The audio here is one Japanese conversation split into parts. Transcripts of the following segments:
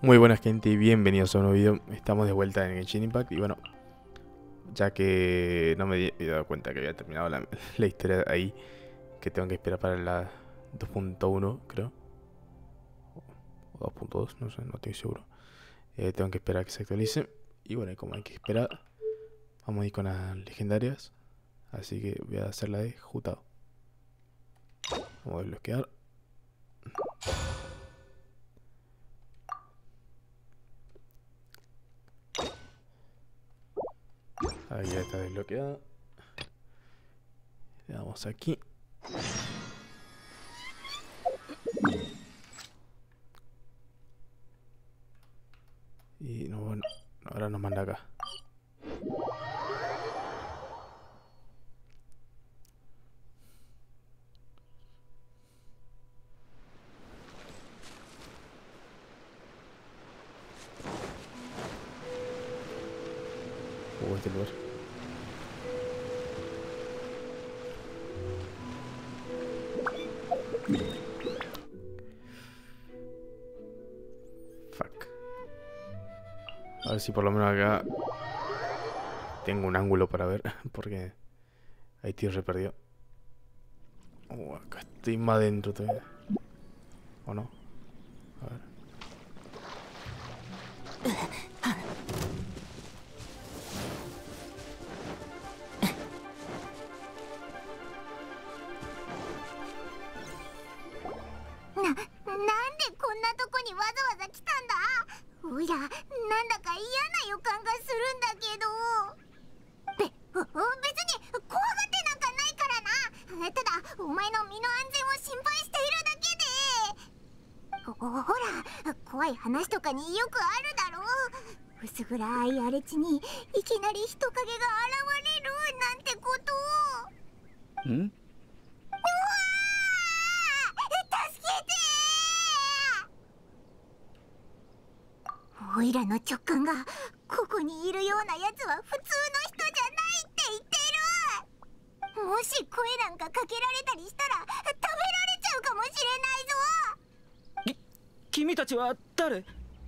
Muy buenas gente y bienvenidos a un nuevo video. Estamos de vuelta en Genshin Impact y bueno, ya que no me he dado cuenta que había terminado la historia ahí, que tengo que esperar para la 2.1 creo, o 2.2, no sé, no estoy seguro. Tengo que esperar a que se actualice y bueno, como hay que esperar, vamos a ir con las legendarias, así que voy a hacer la de Jutao. Vamos a desbloquear. Ahí ya está desbloqueada. Le damos aquí. Y no, bueno, ahora nos manda acá. Este lugar. Fuck. A ver si por lo menos acá tengo un ángulo para ver, porque ahí estoy re perdido. Acá estoy más adentro todavía. ¿O no? A ver. なんでこんなとこにわざわざ来たんだ。おいらなんだか嫌な予感がするんだけど。別に怖がってなんかないからな。ただお前の身の安全を心配しているだけで。ほら、怖い話とかによくあるだろう。薄暗い荒れ地にいきなり人影が現れるなんてこと。 ん？ おいらの直感がここにいるようなやつは普通の人じゃないって言ってる。もし声なんかかけられたりしたら食べられちゃうかもしれないぞ。 君たちは誰？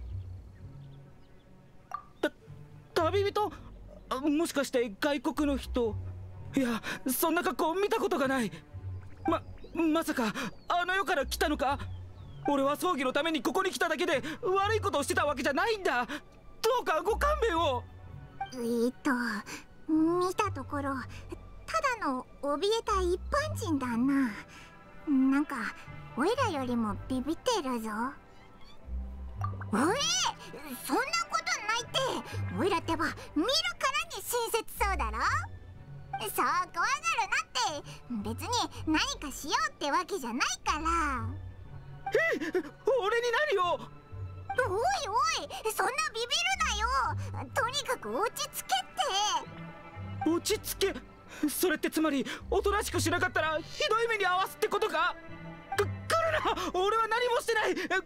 旅人？もしかして外国の人？いや、そんな格好見たことがない。まさかあの世から来たのか？俺は葬儀のためにここに来ただけで悪いことをしてたわけじゃないんだ。どうかご勘弁を。 見たところただの怯えた一般人だな。なんかおいらよりもビビってるぞ。おい、そんなことないって。おいらってば見るからに親切そうだろ。そう怖がるなって。別に何かしようってわけじゃないから。 俺に何を？おいおい、そんなビビるなよ。とにかく落ち着けって。 落ち着け？それってつまりおとなしくしなかったらひどい目に遭わすってことか？来るな！俺は何もしてない！来るな！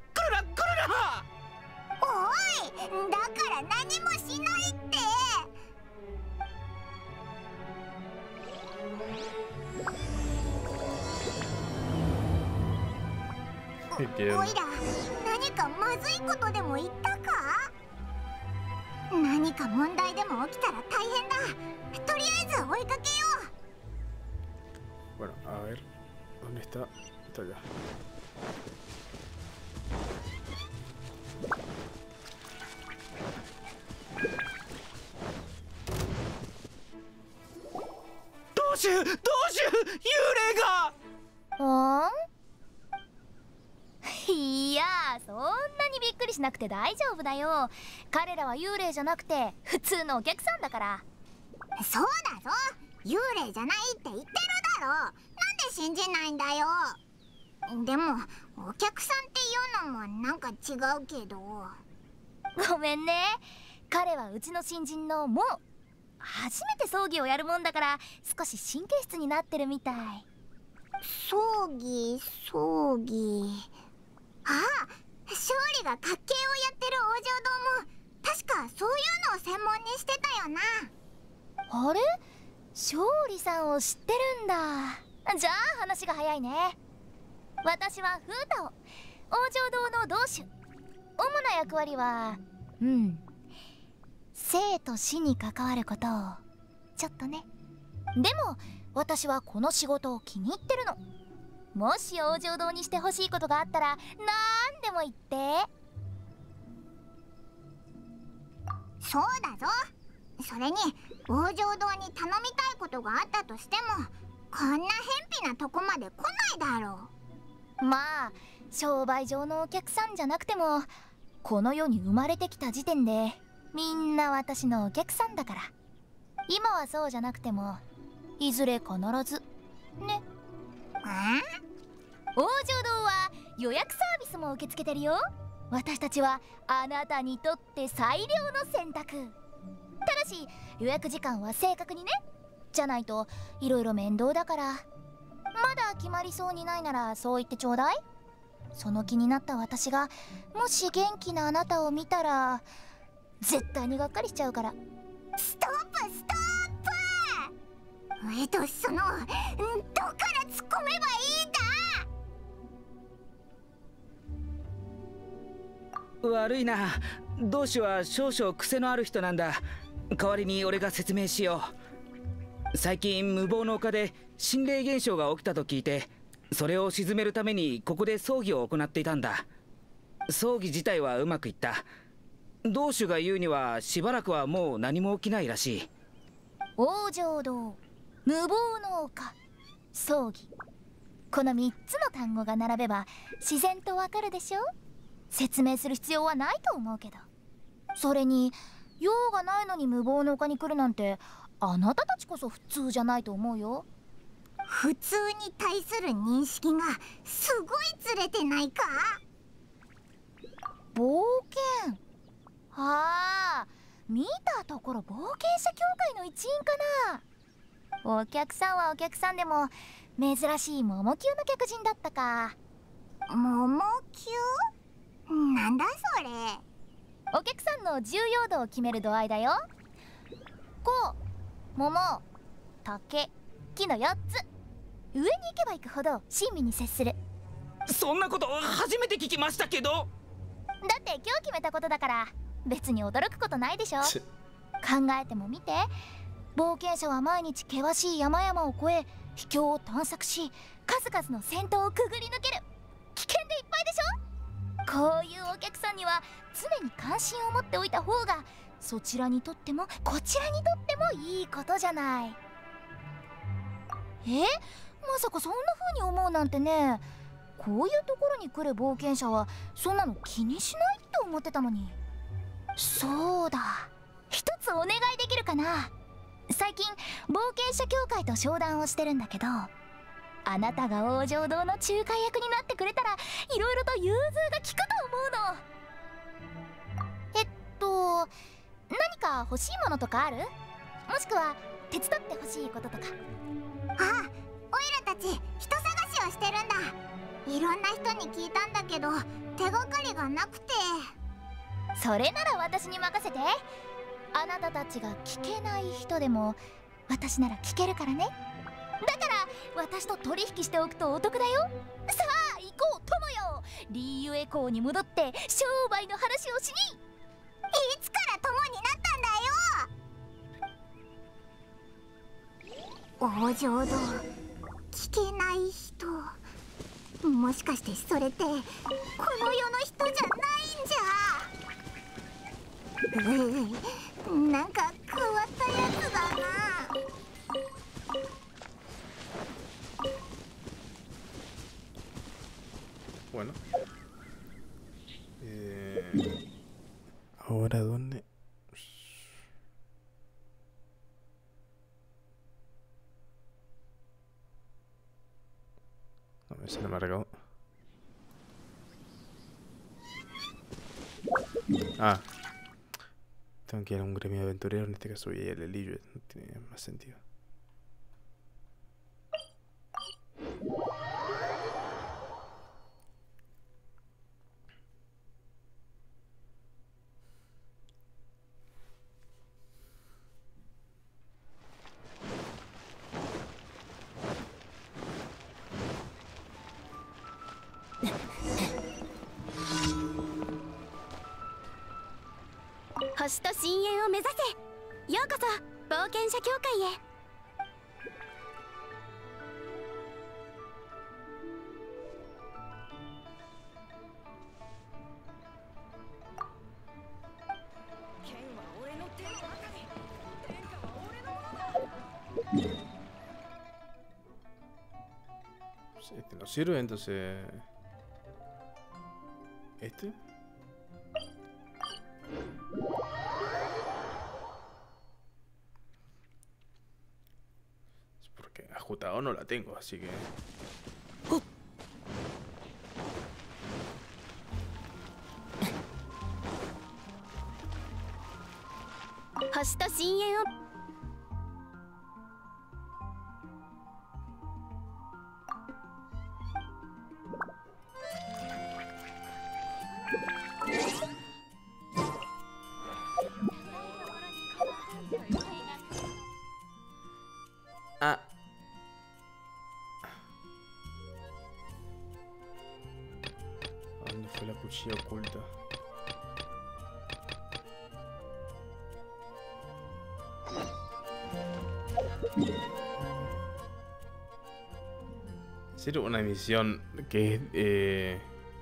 おい、だから何もしないって。おいら、何かまずいことでも言ったか？何か問題でも起きたら大変だ。とりあえず追いかけよう。Bueno, a ver, ¿dónde está? Está allá. どうしよう、幽霊が。 いや、そんなにびっくりしなくて大丈夫だよ。彼らは幽霊じゃなくて普通のお客さんだから。 そうだぞ、幽霊じゃないって言ってるだろ。なんで信じないんだよ。でもお客さんっていうのもなんか違うけど。 ごめんね、彼はうちの新人のもう初めて葬儀をやるもんだから少し神経質になってるみたい。 葬儀。ああ、勝利が活形をやってる王女堂も確かそういうのを専門にしてたよな。 あれ、勝利さんを知ってるんだ。じゃあ話が早いね。私はフータオ、王女堂の同主。 主な役割は生と死に関わることをちょっとね。でも私はこの仕事を気に入ってるの。もし往生堂にしてほしいことがあったら何でも言って。 そうだぞ。それに往生堂に頼みたいことがあったとしてもこんな偏僻なとこまで来ないだろう。まあ商売上のお客さんじゃなくてもこの世に生まれてきた時点でみんな私のお客さんだから。今はそうじゃなくてもいずれ必ずね。往生堂は予約サービスも受け付けてるよ。私たちはあなたにとって最良の選択。ただし予約時間は正確にね。じゃないといろいろ面倒だから。まだ決まりそうにないならそう言ってちょうだい。その気になった私がもし元気なあなたを見たら絶対にがっかりしちゃうから。 ストップストップ。そのどっから突っ込めばいいんだ。 悪いな。同志は少々癖のある人なんだ。代わりに俺が説明しよう。最近無謀の丘で心霊現象が起きたと聞いて、それを鎮めるためにここで葬儀を行っていたんだ。葬儀自体はうまくいった。同志が言うにはしばらくはもう何も起きないらしい。 往生堂、無謀の丘、葬儀、この3つの単語が並べば自然とわかるでしょ。説明する必要はないと思うけど。それに用がないのに無謀の丘に来るなんてあなたたちこそ普通じゃないと思うよ。 普通に対する認識がすごいずれてないか。 冒険、ああ、見たところ冒険者協会の一員かな。お客さんはお客さんでも珍しい桃級の客人だったか。 桃級？なんだそれ。 お客さんの重要度を決める度合いだよ。こう、桃、竹、木の4つ。上に行けば行くほど親身に接する。 そんなこと初めて聞きましたけど。だって今日決めたことだから別に驚くことないでしょ。考えてもみて。冒険者は毎日険しい山々を越え秘境を探索し数々の戦闘をくぐり抜ける。危険でいっぱいでしょ。こういうお客さんには常に関心を持っておいた方がそちらにとってもこちらにとってもいいことじゃない。まさかそんな風に思うなんてね。こういうところに来る冒険者はそんなの気にしないって思ってたのに。そうだ、一つお願いできるかな。最近冒険者協会と商談をしてるんだけど、あなたが往生堂の仲介役になってくれたらいろいろと融通が利くと思うの。何か欲しいものとかある？もしくは手伝ってほしいこととか。 あ、オイラたち人探しをしてるんだ。いろんな人に聞いたんだけど手がかりがなくて。 それなら私に任せて。あなたたちが聞けない人でも私なら聞けるからね。だから私と取引しておくとお得だよ。さあ行こう友よ。リーユエ港に戻って商売の話をしに。 いつから友になったんだよ。往生堂、聞けない人。もしかしてそれってこの世の人じゃないんじゃ。なんか変わったやつだな。 Bueno, ahora dónde. No me se me ha marcado. Ah, tengo que ir a un gremio de aventureros. En este caso voy a ir al Elillo. No tiene más sentido. 星と深淵を目指せ。ようこそ冒険者協会へ。 Este no sirve, entonces... ¿Este? Es porque ajustado no la tengo, así que... Hoshi to Shinyenを Ah. ¿Dónde fue la cuchilla oculta? ¿En serio una misión que es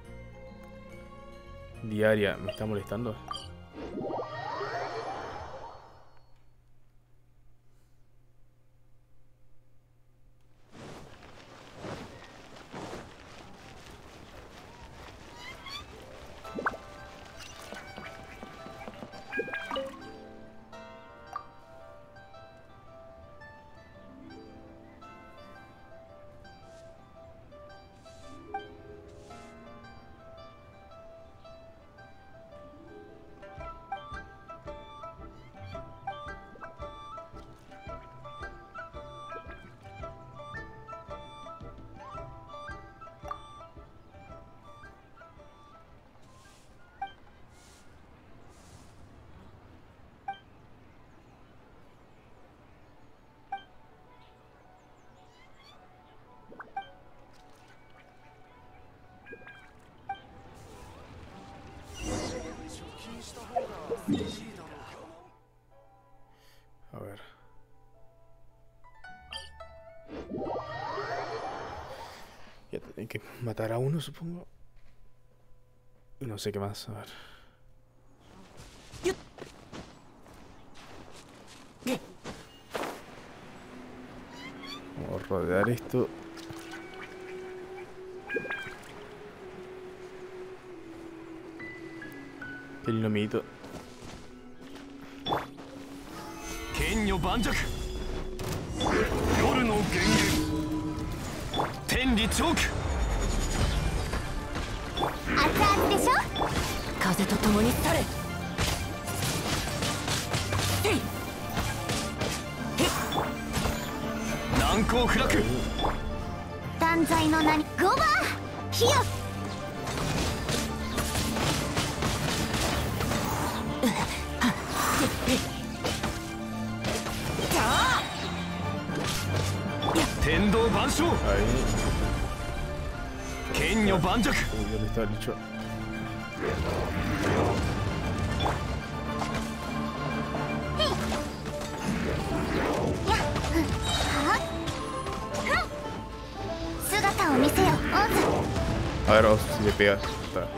diaria me está molestando? A ver. Ya tengo que matar a uno, supongo. Y no sé qué más. A ver. Vamos a rodear esto. El nomito. 剣女盤石夜の源源天理チョーク熱々でしょ。 風と共に去れ。 難攻不落断罪の名にゴバー火よ。 天道万象 Ahí. 剣女盤石 Uy, ¿dónde está el bicho? A ver, vamos si le pegas. Está.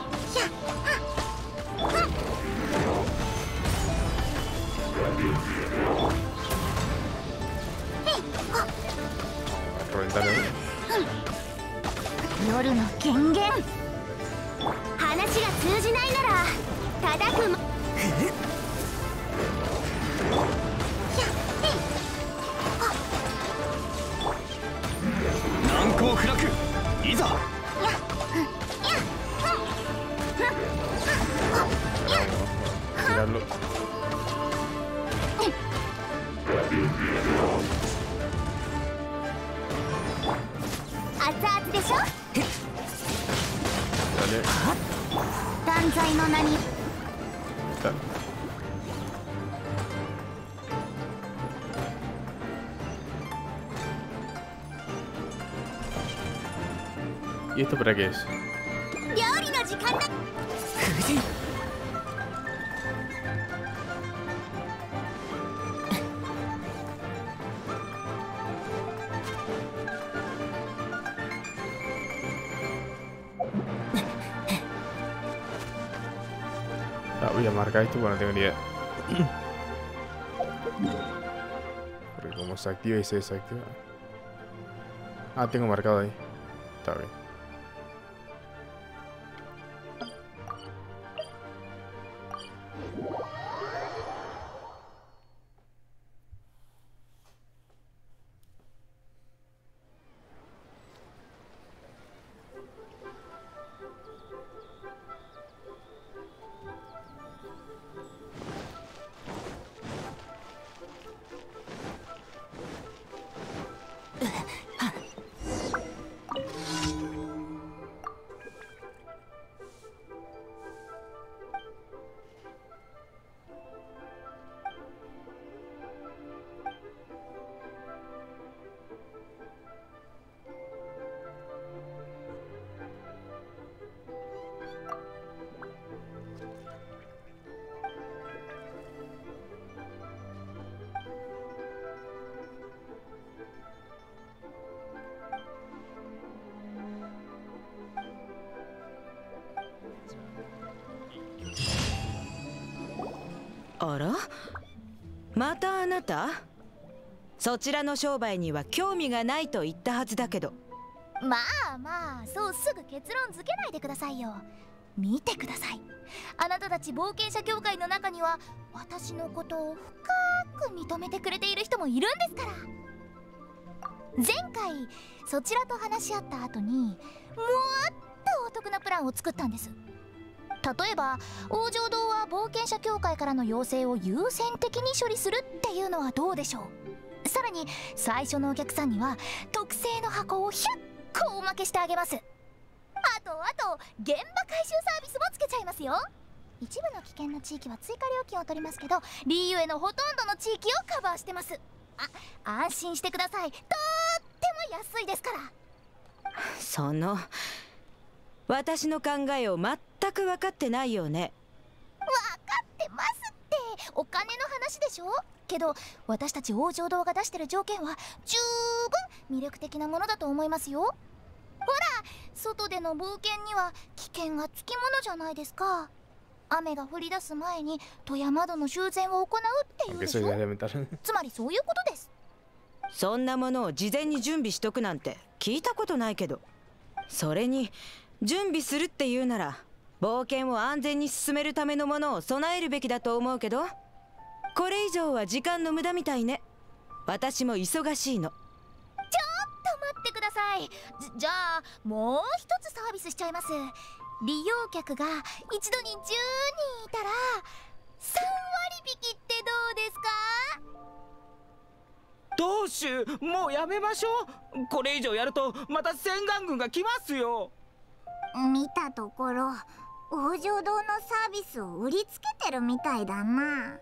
Reventarlo. 夜の権限。話が通じないなら叩くも。 難攻不落いざ Tirarlo. 熱々でしょ。 Dale. 断罪の名に。 Está. ¿Y esto para qué es? 料理の時間だ。 風神 Ah, voy a marcar esto porque no tengo ni idea. Porque como se activa y se desactiva. Ah, tengo marcado ahí. Está bien. あら、またあなた？そちらの商売には興味がないと言ったはずだけど。 まあまあ、そうすぐ結論付けないでくださいよ。見てください。あなたたち冒険者協会の中には私のことを深く認めてくれている人もいるんですから。前回そちらと話し合った後にもっとお得なプランを作ったんです。例えば王城堂は冒険者協会からの要請を優先的に処理するっていうのはどうでしょう。さらに最初のお客さんには特製の箱を100個おまけしてあげます。あと現場回収サービスもつけちゃいますよ。一部の危険な地域は追加料金を取りますけど、リーユエのほとんどの地域をカバーしてます。安心してください。とっても安いですから。 その私の考えを全く分かってないよね。 分かってますって。お金の話でしょ。けど私たち王城堂が出してる条件は十分魅力的なものだと思いますよ。ほら、外での冒険には危険がつきものじゃないですか。雨が降り出す前に戸や窓の修繕を行うっていうでしょ。つまりそういうことです。 そんなものを事前に準備しとくなんて聞いたことないけど。それに準備するっていうなら冒険を安全に進めるためのものを備えるべきだと思うけど、これ以上は時間の無駄みたいね。私も忙しいの。 ちょっと待ってください。じゃあもう一つサービスしちゃいます。利用客が一度に10人いたら3割引きってどうですか？ どうしゅう、もうやめましょう。これ以上やるとまた洗顔軍が来ますよ。 見たところ王城堂のサービスを売りつけてるみたいだな。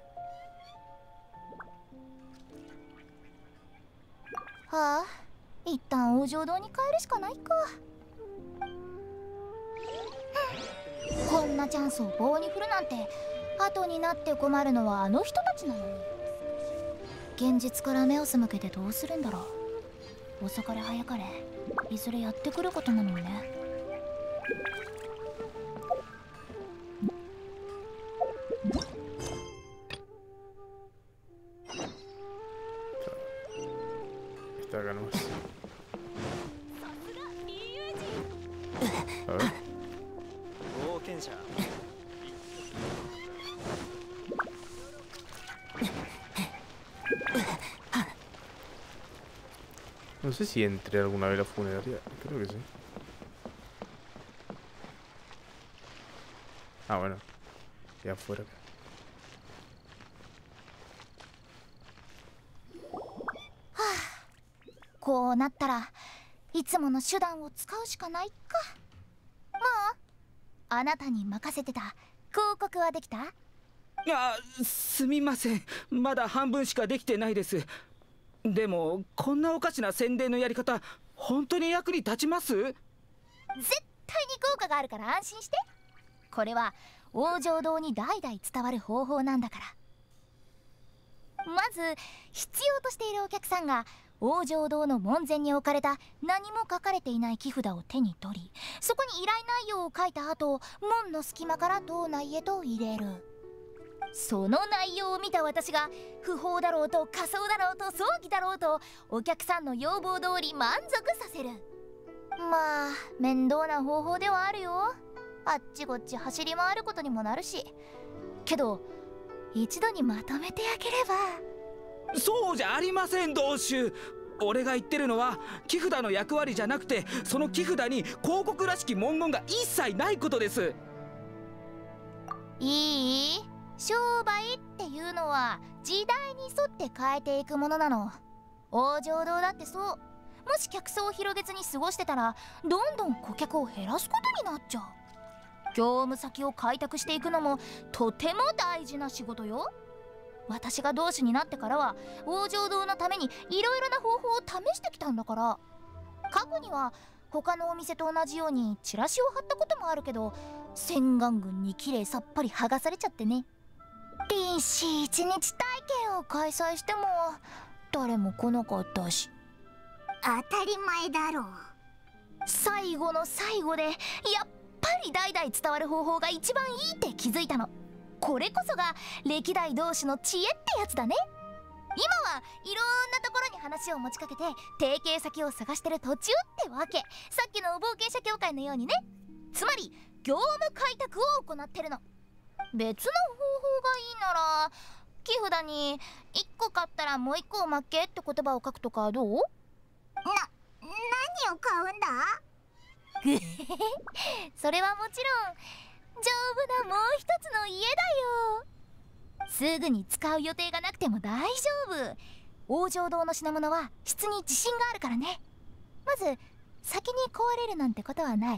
はあ、一旦王城堂に帰るしかないか。こんなチャンスを棒に振るなんて、後になって困るのはあの人たちなのに。現実から目を背けてどうするんだろう。遅かれ早かれいずれやってくることなのにね。 Está acá nomás. A ver. No sé si entré alguna vez a la funeraria. Creo que sí. Ah, bueno. Ya afuera. こうなったらいつもの手段を使うしかないか。もうあなたに任せてた広告はできた？ すみません、まだ半分しかできてないです。でもこんなおかしな宣伝のやり方本当に役に立ちます？ 絶対に効果があるから安心して。これは王城堂に代々伝わる方法なんだから。まず必要としているお客さんが王城堂の門前に置かれた何も書かれていない木札を手に取り、そこに依頼内容を書いた後、門の隙間から洞内へと入れる。その内容を見た私が、不法だろうと仮装だろうと葬儀だろうと、お客さんの要望通り満足させる。まあ面倒な方法ではあるよ。あっちこっち走り回ることにもなるし。けど一度にまとめてあげれば。 そうじゃありません同州。俺が言ってるのは木札の役割じゃなくて、その木札に広告らしき文言が一切ないことです。 いい？商売っていうのは時代に沿って変えていくものなの。王城堂だってそう。もし客層を広げずに過ごしてたら、どんどん顧客を減らすことになっちゃう。業務先を開拓していくのもとても大事な仕事よ。私が同志になってからは王城堂のためにいろいろな方法を試してきたんだから。過去には他のお店と同じようにチラシを貼ったこともあるけど、洗顔軍にきれいさっぱり剥がされちゃってね。臨死一日体験を開催しても誰も来なかったし。 当たり前だろう。 最後の最後でやっぱり代々伝わる方法が一番いいって気づいたの。これこそが歴代同士の知恵ってやつだね。今はいろんなところに話を持ちかけて提携先を探してる途中ってわけ。さっきの冒険者協会のようにね。つまり業務開拓を行ってるの。別の方法がいいなら、木札に1個買ったらもう1個おまけって言葉を書くとかどう？ 何を買うんだ？ それはもちろん丈夫なもう一つの家だよ。すぐに使う予定がなくても大丈夫。王城堂の品物は質に自信があるからね。まず先に壊れるなんてことはない。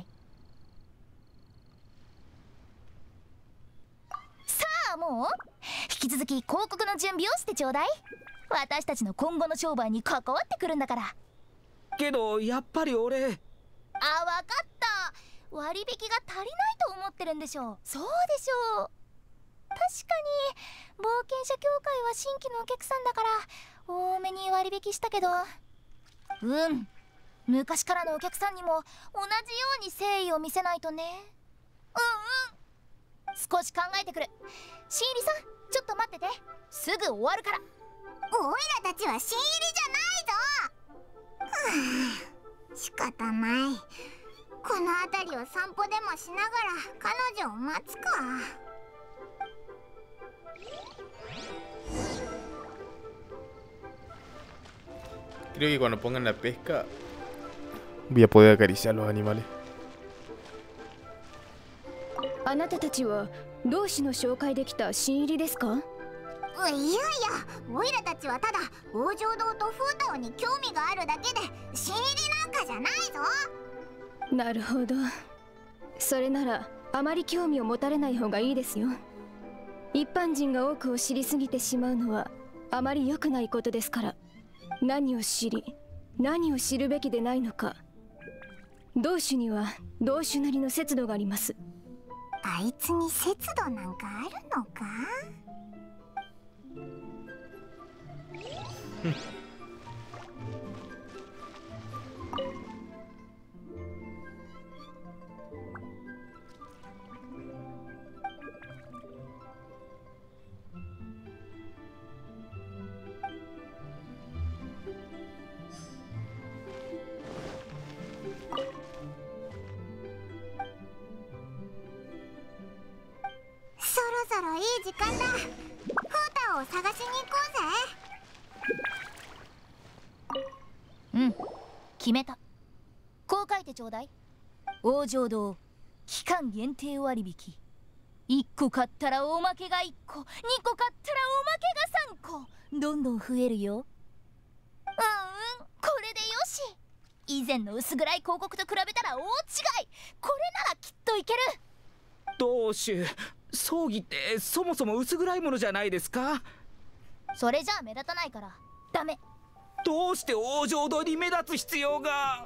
さあもう引き続き広告の準備をしてちょうだい。私たちの今後の商売に関わってくるんだから。 けどやっぱり俺。 あ、わかった。割引が足りないと思ってるんでしょう。そうでしょう。確かに冒険者協会は新規のお客さんだから多めに割引したけど、昔からのお客さんにも同じように誠意を見せないとね。少し考えてくる。新入りさんちょっと待ってて、すぐ終わるから。 おいらたちは新入りじゃないぞ。仕方ない。この辺りを散歩でもしながら彼女を待つか。 Creo que cuando pongan la pesca voy a poder acariciar a los animales. あなたたちは同志の紹介できた新入りですか？ いやいや、おいらたちはただ王城堂とフータオに興味があるだけで新入りなんかじゃないぞ。 なるほど。それならあまり興味を持たれない方がいいですよ。一般人が多くを知りすぎてしまうのはあまり良くないことですから。何を知り何を知るべきでないのか、同種には同種なりの節度があります。 あいつに節度なんかあるのか？そろそろいい時間だ。フータを探しに行こうぜ。 決めた。こう書いてちょうだい。王城堂期間限定割引。1個買ったらおまけが1個、2個買ったらおまけが3個、どんどん増えるよ。これでよし。以前の薄暗い広告と比べたら大違い。これならきっといける。 同種、葬儀ってそもそも薄暗いものじゃないですか？ それじゃあ目立たないからダメ。 どうして王城堂に目立つ必要が？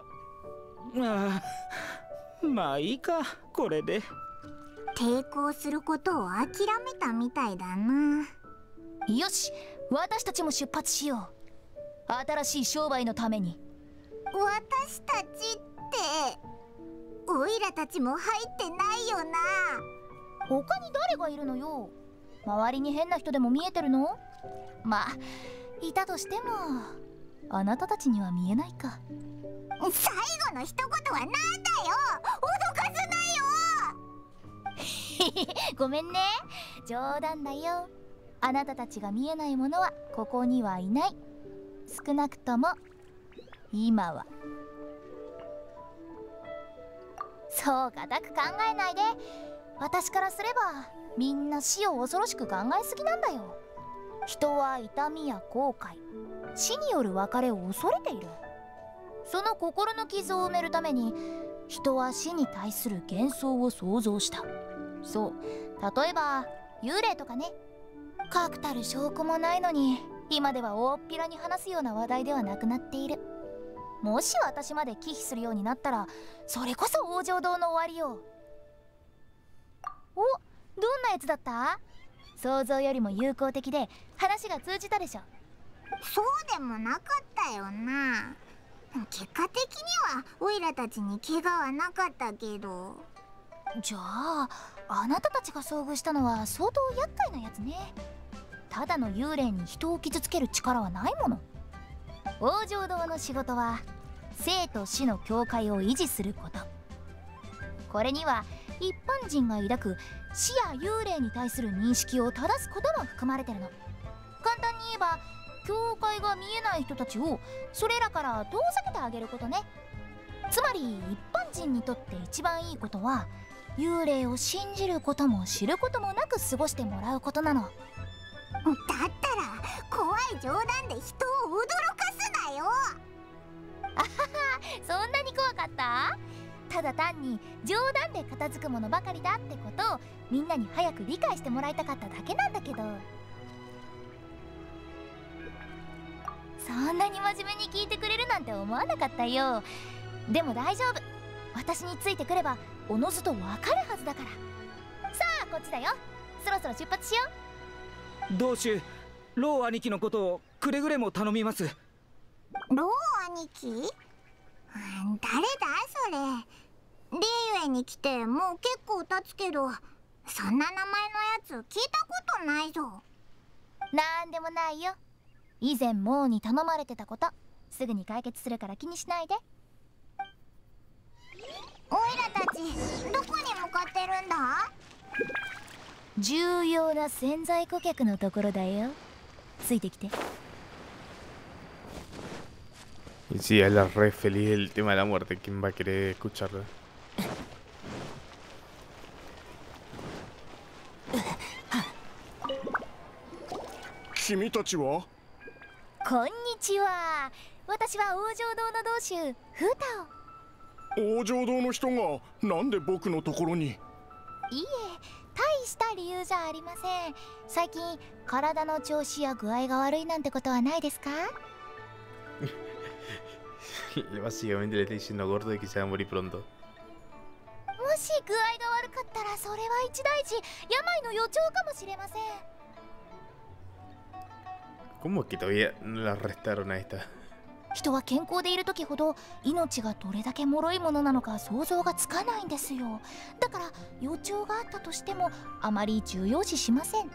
まあいいか、これで。 抵抗することを諦めたみたいだな。 よし、私たちも出発しよ新しい商売のために。 私たちってオイラたちも入ってないよな。 他に誰がいるのよ。周りに変な人でも見えてるの？まあいたとしてもあなたたちには見えないか。 最後の一言はなんだよ。脅かすなよ。 ごめんね、冗談だよ。あなたたちが見えないものはここにはいない。少なくとも今は。そう固く考えないで。私からすればみんな死を恐ろしく考えすぎなんだよ。人は痛みや後悔、死による別れを恐れている。その心の傷を埋めるために人は死に対する幻想を想像した。そう、例えば幽霊とかね。確たる証拠もないのに今では大っぴらに話すような話題ではなくなっている。もし私まで忌避するようになったらそれこそ往生堂の終わりよ。お、どんなやつだった？想像よりも友好的で話が通じたでしょ。 そうでもなかったよな。結果的にはオイラたちに怪我はなかったけど。 じゃああなたたちが遭遇したのは相当厄介なやつね。ただの幽霊に人を傷つける力はないもの。往生堂の仕事は生と死の境界を維持すること。これには一般人が抱く死や幽霊に対する認識を正すことも含まれてるの。簡単に言えば境界が見えない人たちをそれらから遠ざけてあげることね。つまり一般人にとって一番いいことは幽霊を信じることも知ることもなく過ごしてもらうことなの。 だったら怖い冗談で人を驚かすなよ。 あはは、そんなに怖かった？ただ単に冗談で片付くものばかりだってことをみんなに早く理解してもらいたかっただけなんだけど。そんなに真面目に聞いてくれるなんて思わなかったよ。でも大丈夫、私についてくればおのずとわかるはずだから。さあこっちだよ。そろそろ出発しよう。 同種ロー兄貴のことをくれぐれも頼みます。 ロー兄貴？誰だそれ。リーユエに来てもう結構経つけど、そんな名前のやつ聞いたことないぞ。 なんでもないよ。以前モーに頼まれてたこと、すぐに解決するから気にしないで。 オイラたちどこに向かってるんだ？ 重要な潜在顧客のところだよ。ついてきて。 Y sí, es la re feliz el tema de la muerte. ¿Quién va a querer escucharlo? 君たちは？ こんにちは。私は往生堂の同種フータオ。 往生堂の人がなんで僕のところに？ いいえ、大した理由じゃありません。最近体の調子や具合が悪いなんてことはないですか？ Básicamente le está diciendo gordo de que se va a morir pronto. もし具合が悪かったらそれは一大事、病の予兆かもしれません。 ¿Cómo es que todavía no la arrestaron a esta? 人は健康でいる時ほど命がどれだけ脆いものなのか想像がつかないんですよ。だから予兆があったとしてもあまり重要視しません。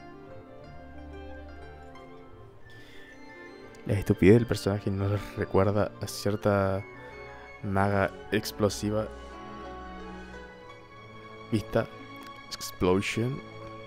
La estupidez del personaje no les recuerda a cierta maga explosiva. Vista. Explosion.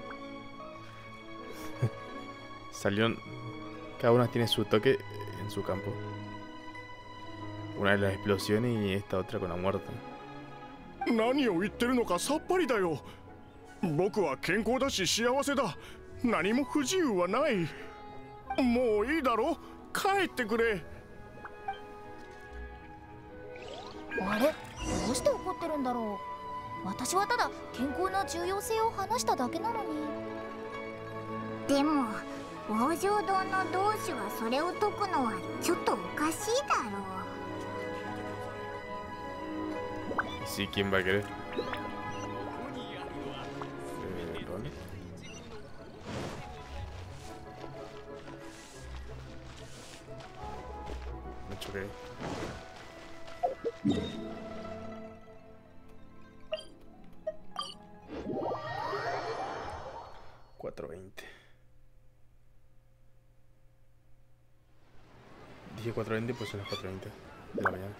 Salieron. Cada una tiene su toque en su campo. Una de las explosiones y esta otra con la muerte. 何を言ってるのかさっぱりだよ。僕は健康だし幸せだ。何も不自由はない。もういいだろ。帰ってくれ。 あれ、どうして怒ってるんだろう。私はただ健康の重要性を話しただけなのに。 でも往生堂の同種がそれを解くのはちょっとおかしいだろう。 Sí, ¿quién va a querer? Ok. $4.20. Dije 4:20, pues son las 4:20 de la mañana.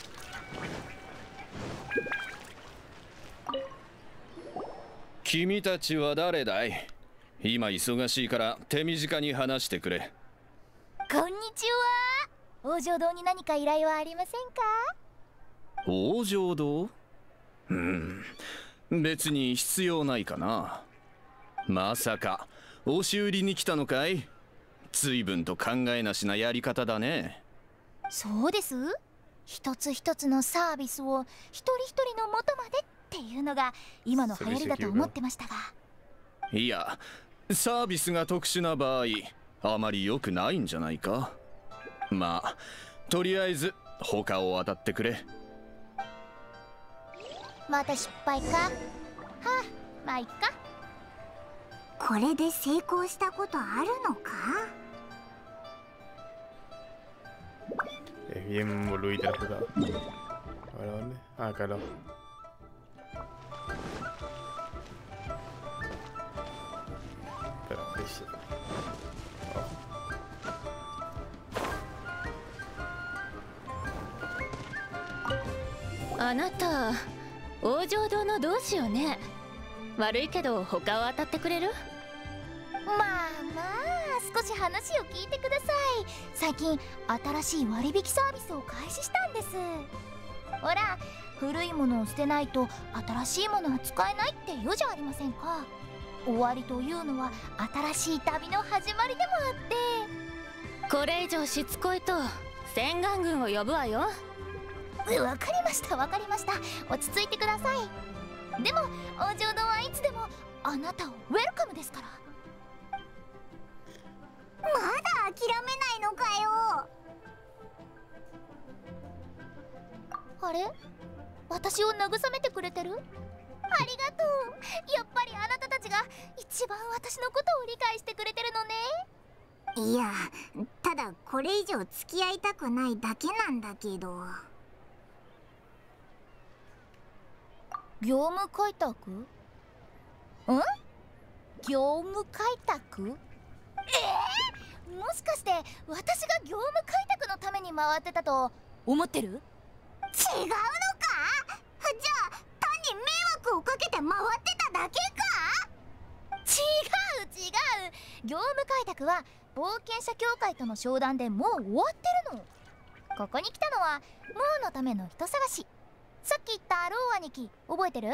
君たちは誰だい？今忙しいから手短に話してくれ。 こんにちは。王城堂に何か依頼はありませんか？ 王城堂？別に必要ないかな。まさか押し売りに来たのかい？随分と考えなしなやり方だね。 そうです。一つ一つのサービスを一人一人の元までっていうのが今の流行りだと思ってましたが。 いや、サービスが特殊な場合あまり良くないんじゃないか。まあとりあえず他を当たってくれ。 また失敗か。はあ、まあいっか。 これで成功したことあるのか？ Es bien boludita la jugada. ¿Ahora dónde? Ah, acá lo. Pero, dice. あなた王城堂の同志よね。悪いけど他を当たってくれる？ まあまあ、少し話を聞いてください。最近新しい割引サービスを開始したんです。ほら、古いものを捨てないと新しいものは使えないって言うじゃありませんか。終わりというのは新しい旅の始まりでもあって。 これ以上しつこいと洗顔軍を呼ぶわよ。 わかりましたわかりました。落ち着いてください。でも王城堂はいつでもあなたをウェルカムですから。 まだ諦めないのかよ。 あれ、私を慰めてくれてる？ありがとう。やっぱりあなたたちが一番私のことを理解してくれてるのね。 いや、ただこれ以上付き合いたくないだけなんだけど。 業務開拓？業務開拓？もしかして私が業務開拓のために回ってたと思ってる？違うのか？ じゃあ単に迷惑をかけて回ってただけか？ 違う。業務開拓は冒険者協会との商談でもう終わってるの。ここに来たのはモーのための人探し。さっき言ったロー兄貴覚えてる？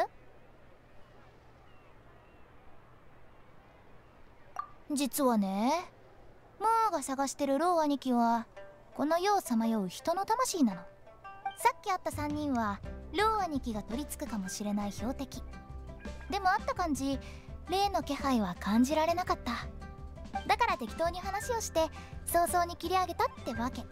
実はね、モーが探してるロー兄貴はこの世をさまよう人の魂なの。さっき会った3人はロー兄貴が取り付くかもしれない標的。でも会った感じ例の気配は感じられなかった。だから適当に話をして早々に切り上げたってわけ。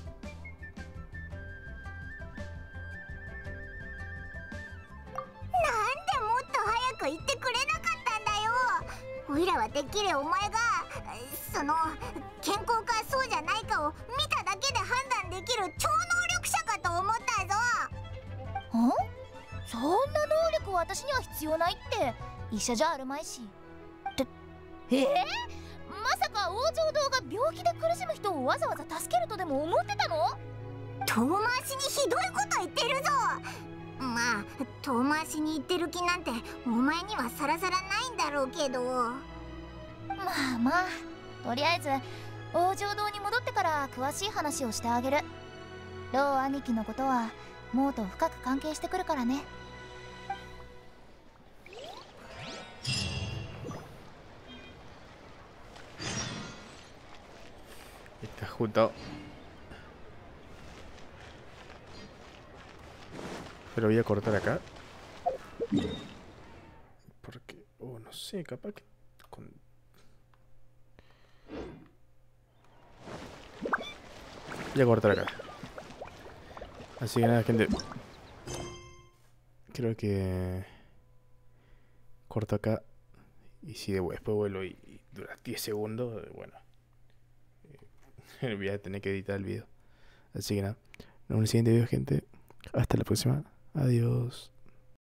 なんでもっと早く言ってくれなかったんだよ。おいらはてっきりお前がその健康かそうじゃないかを見ただけで判断できる超能力者かと思ったぞ。 そんな能力私には必要ないって医者じゃあるまいし。まさか王城堂が病気で苦しむ人をわざわざ助けるとでも思ってたの？ 遠回しにひどいこと言ってるぞ。まあ遠回しに言ってる気なんてお前にはさらさらないんだろうけど。 まあまあ、とりあえず王城堂に戻ってから詳しい話をしてあげる。ロー兄貴のことはモーと深く関係してくるからね。 Está justo. Pero voy a cortar acá. Porque... Oh, no sé, capaz que... Voy a cortar acá. Así que nada, gente. Creo que... Corto acá. Y si después vuelvo y dura 10 segundos, bueno... voy a tener que editar el video. Así que nada, nos vemos en el siguiente video, gente. Hasta la próxima. Adiós.